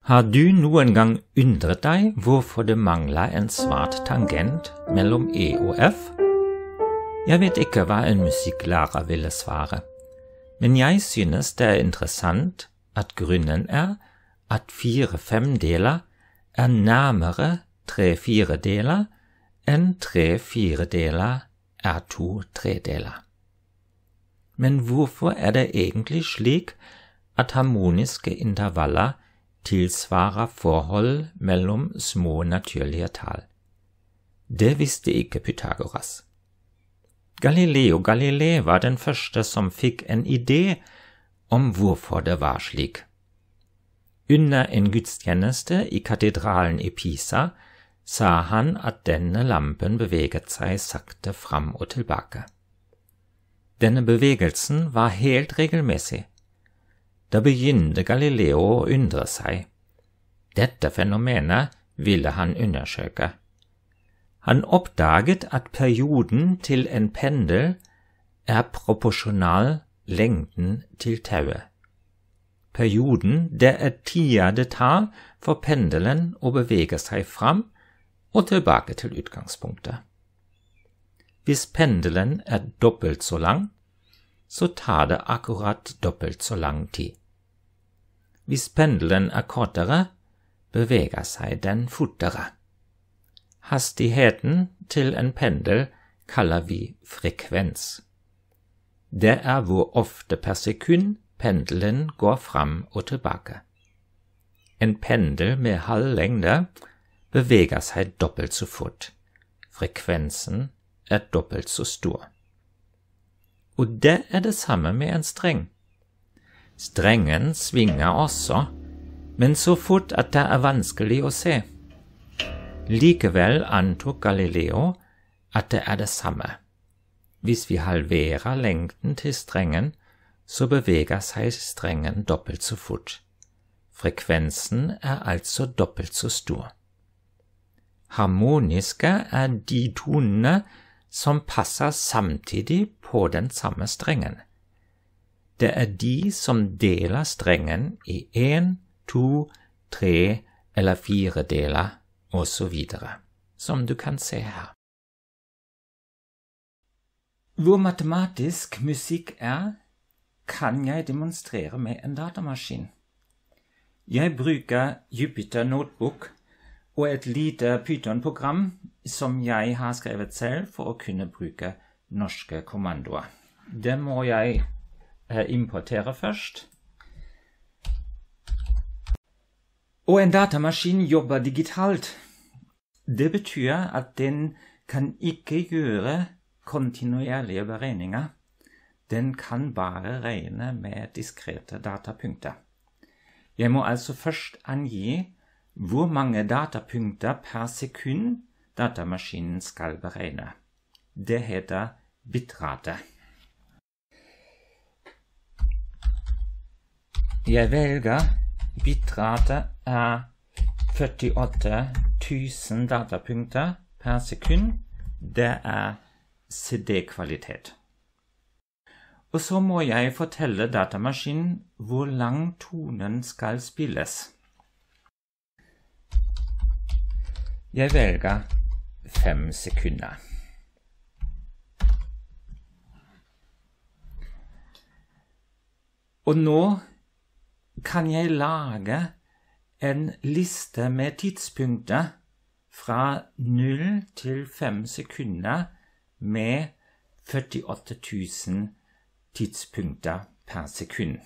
Har du noen gang undret deg hvorfor det mangler en svart tangent mellom E og F? Jeg vet ikke hva en musikklærer ville svare, men jeg synes det er interessant at grunnen er at 4/5 er nærmere 3/4 enn 3/4 er 2/3. Men hvorfor er det egentlig slik at harmoniske intervaller tilsvarer forhold mellom små naturlige tall? Det visste ikke Pythagoras. Galileo Galilei var den første som fikk en idé om hvorfor det var slik. Under en gudstjeneste i katedralen i Pisa sa han at denne lampen beveget seg sakte fram og tilbake. Denne bevegelsen var helt regelmessig. Da begynte Galileo å undre seg. Dette fenomenet ville han undersøke. Han oppdaget at perioden til en pendel er proporsjonal lengden til tauet. Perioden, det er tida det tar for pendelen å bevege seg fram og tilbake til utgangspunktet. Hvis pendelen er dobbelt så lang, så tar det akkurat dobbelt så lang tid. Hvis pendelen er kortere, beveger seg den fortere. Hastigheten til en pendel kaller vi frekvens. Det er hvor ofte per sekund pendelen går fram og tilbake. En pendel med halv lengde beveger seg dobbelt så fort. Frekvensen er dobbelt så stor. Og det er det samme med en streng. Strengen svinger også, men så fort at det er vanskelig å se. Likevel antok Galileo at det er det samme. Hvis vi halverer lengden til strengen, så beveger seg strengen dobbelt så fort. Frekvensen er altså dobbelt så stor. Harmoniske er de tonene som passer samtidig på den samme strengen. Det er de som deler strengen i 1, 2, 3 eller 4 deler, og så videre, som du kan se her. Hvor matematisk musikk er, kan jeg demonstrere med en datamaskin. Jeg bruker Jupyter Notebook og et lite Python-program som jeg har skrevet selv for å kunne bruke norske kommandoer. Det må jeg importere først. Og en datamaskin jobber digitalt. Det betyr at den kan ikke gjøre kontinuerlige beregninger. Den kan bare regne med diskrete datapunkter. Jeg må altså først angi hvor mange datapunkter per sekund datamaskinen skal beregne. Det heter bitrate. Jeg velger bitrate er 48 000 datapunkter per sekund. Det er CD-kvalitet. Og så må jeg fortelle datamaskinen hvor lang tonen skal spilles. Jeg velger 5 sekunder. Og nå kan jeg lage en liste med tidspunkter fra 0 til 5 sekunder med 48 000 tidspunkter per sekund.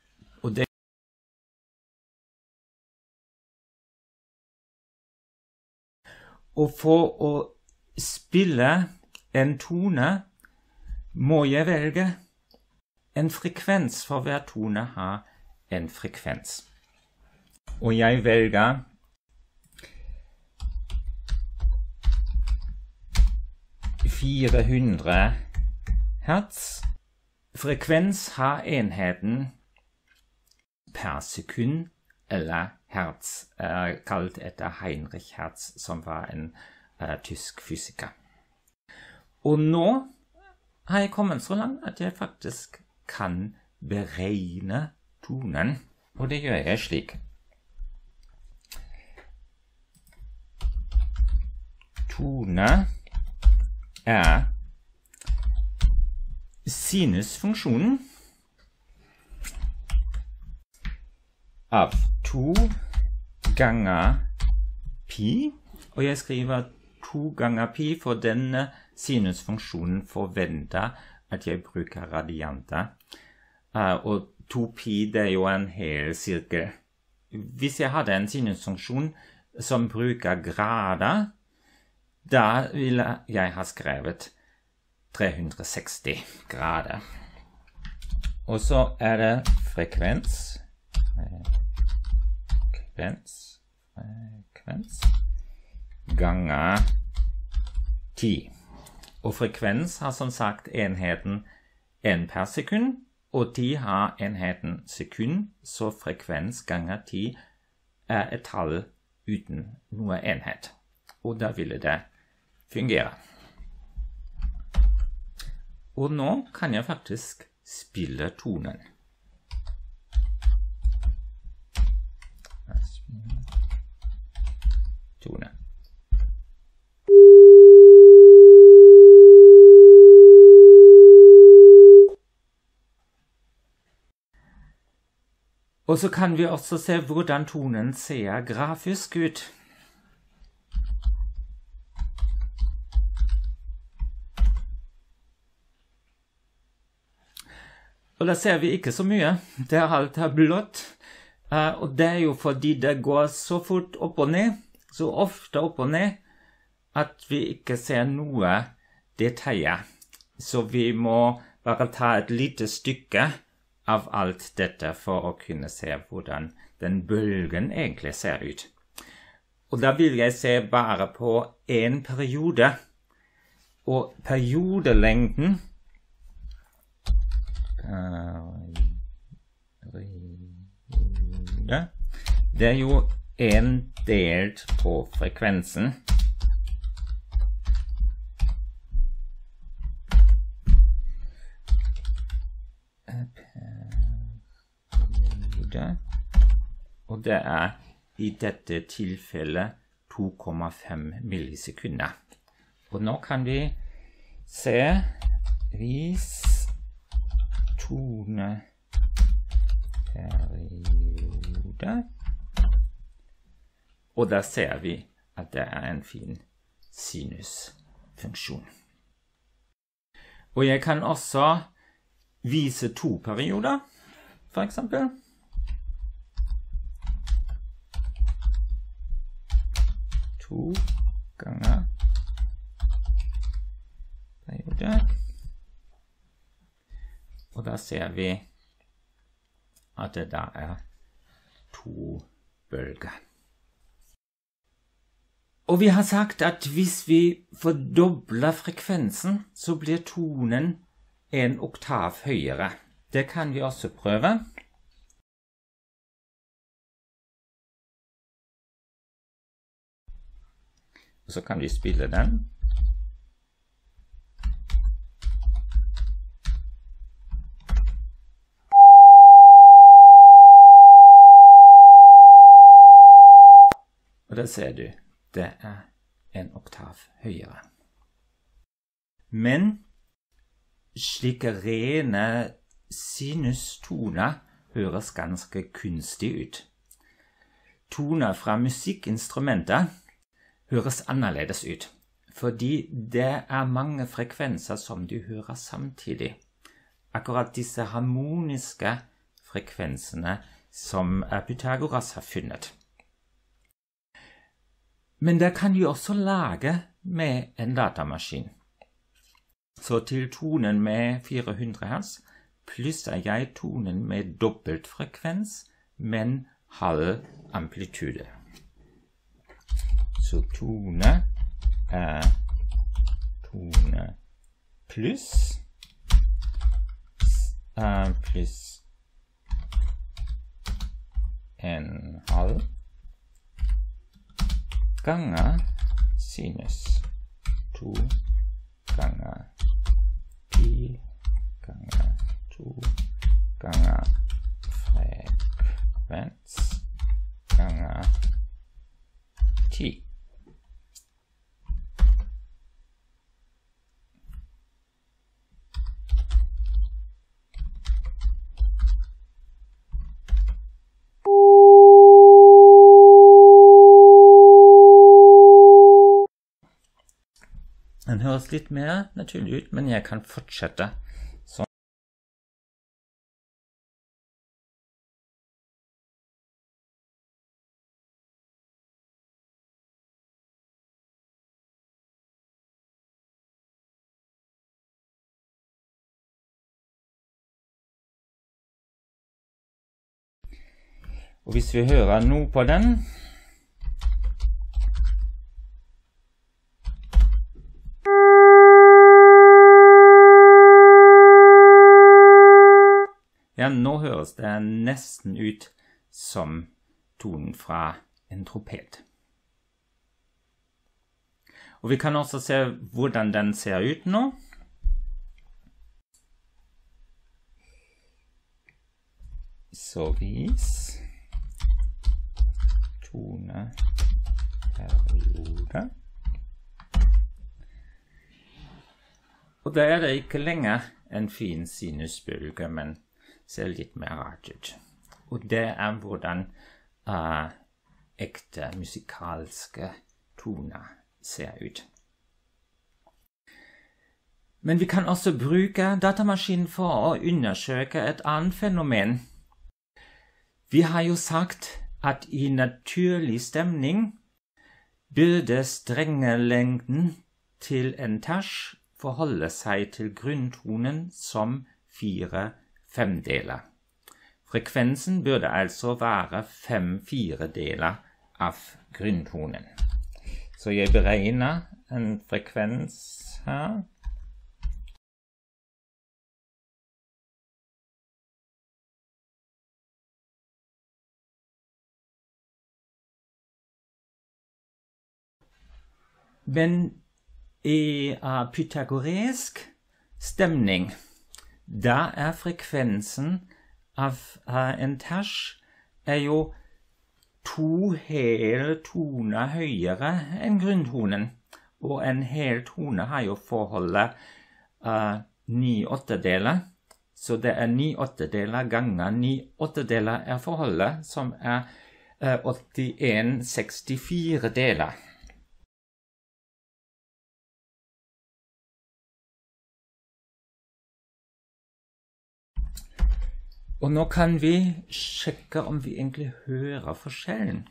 Og for å spille en tone må jeg velge en frekvens, for hver tone har en frekvens. Og jeg velger 400 hertz. Frekvens har enheten per sekund, eller hertz, kalt etter Heinrich Hertz, som var en tysk fysiker. Og nå har jeg kommet så langt at jeg faktisk kan beregne tonen, og det gjør jeg slik. tone sinusfunksjonen av 2 ganger pi, og jeg skriver 2 ganger pi for denne sinusfunksjonen forventer at jeg bruker radianter, og 2 pi det jo en hel sirkel. Hvis jeg hadde en sinusfunksjon som bruker grader, da ville jeg ha skrevet 360 grader. Og så det frekvens ganger 10. Og frekvens har som sagt enheten 1 per sekund, og 10 har enheten sekund, så frekvens ganger 10 et tall uten noe enhet. Og da ville det fungere. Og nå kan jeg faktisk spille tonen. Og så kan vi også se hvordan tonen ser grafisk ut. Og da ser vi ikke så mye. Det alt blått. Og det jo fordi det går så fort opp og ned, så ofte opp og ned, at vi ikke ser noe detaljer. Så vi må bare ta et lite stykke av alt dette for å kunne se hvordan den bølgen egentlig ser ut. Og da vil jeg se bare på en periode, og periodelengden det jo 1 delt på frekvensen. Og det i dette tilfellet 2,5 millisekunder. Og nå kan vi se vis toneperiode. Og da ser vi at det en fin sinusfunksjon. Og jeg kan også vise 2 perioder, for eksempel. To ganger periode. Og da ser vi at det da 2 bølger. Og vi har sagt at hvis vi fordobler frekvensen, så blir tonen 1 oktav høyere. Det kan vi også prøve. Og så kan vi spille den. Og da ser du, det 1 oktav høyere. Men slike rene sinustoner høres ganske kunstig ut. Toner fra musikkinstrumenter høres annerledes ut, fordi det mange frekvenser som du hører samtidig. Akkurat disse harmoniske frekvensene som Pythagoras har funnet. Men det kan du også lage med en datamaskin. Så til tonen med 400 Hz plusser jeg tonen med dobbelt frekvens, men halv amplitude. Så tone tone pluss en halv ganger sinus 2 ganger pi ganger 2 ganger frekvens ganger 10. høres litt mer naturlig ut, men jeg kan fortsette sånn. Og hvis vi hører noe på den, ja, nå høres det nesten ut som tonen fra en trompet. Og vi kan også se hvordan den ser ut nå. Så vis. Toneperiode. Og da er det ikke lenger en fin sinusbølge, men ser litt mer rart ut. Og det er hvordan ekte musikalske toner ser ut. Men vi kan også bruke datamaskinen for å undersøke et annet fenomen. Vi har jo sagt at i naturlig stemning burde strengelengden til en terz forholde seg til grunntonen som 4/5-deler. Frekvensen burde altså være 5/4 av grunntonen. Så jeg beregner en frekvens her. Men i pythagoresk stemning, da er frekvensen av en terz er jo 2 hele toner høyere enn grunntonen. Og en hel tone har jo forholdet 9/8, så det er 9/8 ganger 9/8 er forholdet, som er 81/64. Og nå kan vi sjekke om vi egentlig hører forskjellen.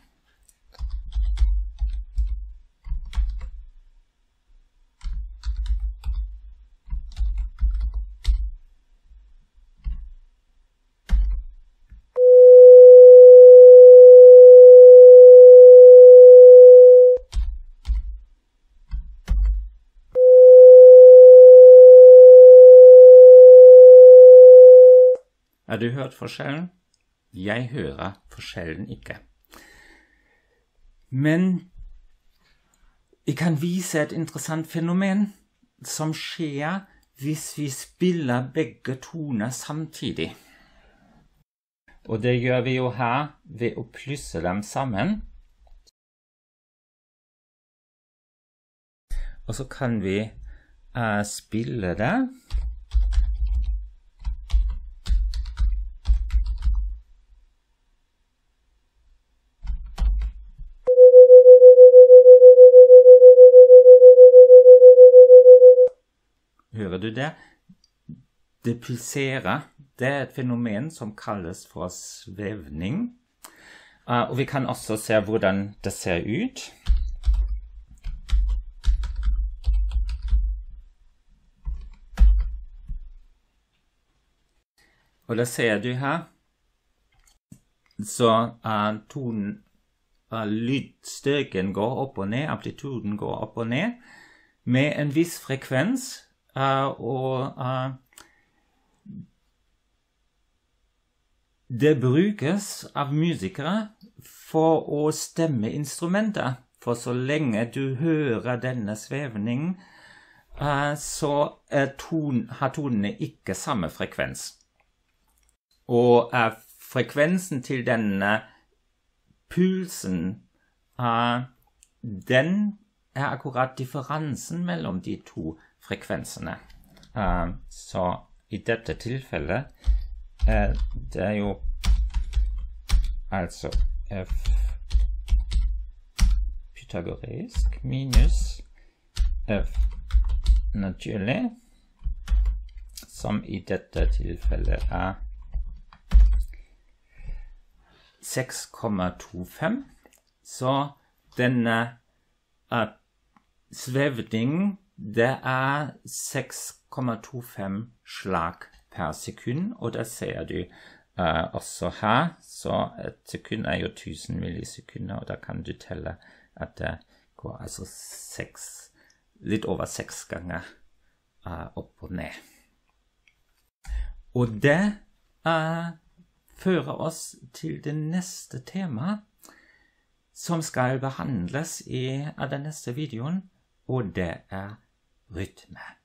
Har du hørt forskjellen? Jeg hører forskjellen ikke. Men jeg kan vise et interessant fenomen som skjer hvis vi spiller begge toner samtidig. Og det gjør vi jo her ved å plusse dem sammen. Og så kan vi spille det. Hører du det? Det pulserer. Det er et fenomen som kalles for svevning. Og vi kan også se hvordan det ser ut. Og da ser du her, så lydstyrken går opp og ned, amplituden går opp og ned, med en viss frekvens. Det brukes av musikere for å stemme instrumenter, for så lenge du hører denne svevningen, så har tonene ikke samme frekvens. Og frekvensen til denne pulsen, den er akkurat differansen mellom de to frekvensene. Så i dette tilfellet det er jo altså f pythagoresk minus f naturlig, som i dette tilfellet er 6,25. Så denne svevningen, det er 6,25 slag per sekund, og det ser du også her. Så et sekund er jo 1000 millisekunder, og da kan du telle at det går altså litt over 6 ganger opp og ned. Og det fører oss til det neste tema som skal behandles i den neste videoen, og det er rytme.